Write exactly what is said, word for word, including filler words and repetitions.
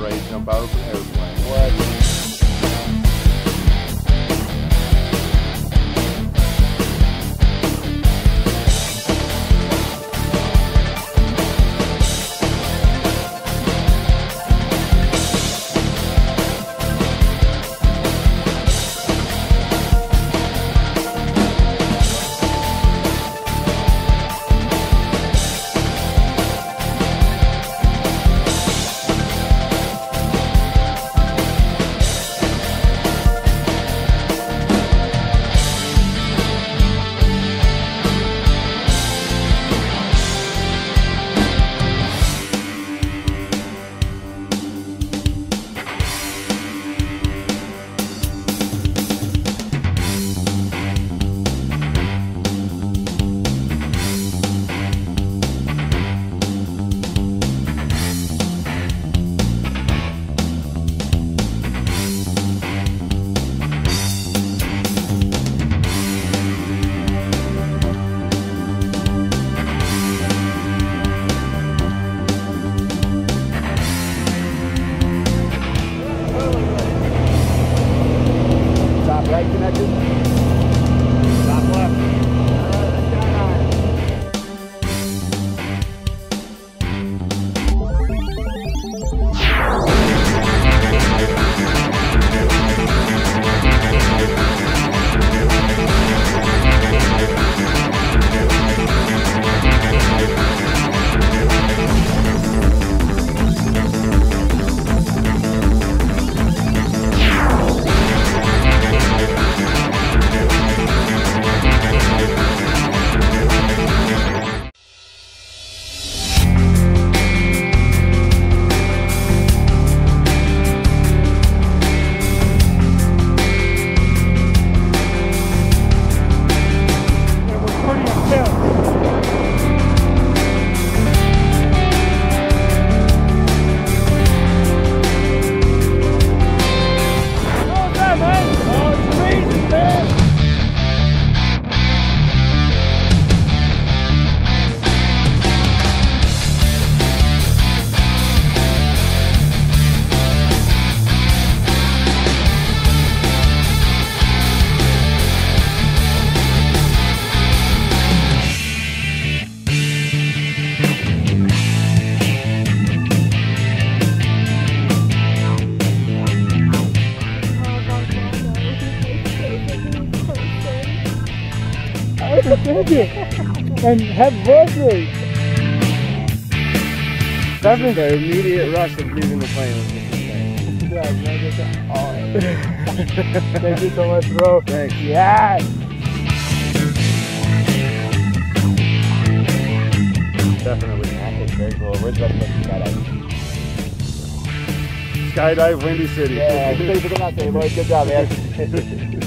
ready to jump out of an airplane. What? Right connected. Top left. And have groceries. Definitely the immediate rush of leaving the plane was just insane. Yeah, man, that's thank you so much, bro. Thanks. Yes. Definitely. That's very cool. Where's the best place to skydive? Skydive, Windy City. Yeah, thanks for coming out today, boys. Good job, man.